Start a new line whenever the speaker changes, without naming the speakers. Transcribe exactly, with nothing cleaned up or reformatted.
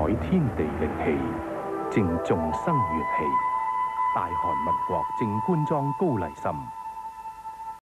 天地靈氣，正眾生元氣。大韓民國正官莊高麗參。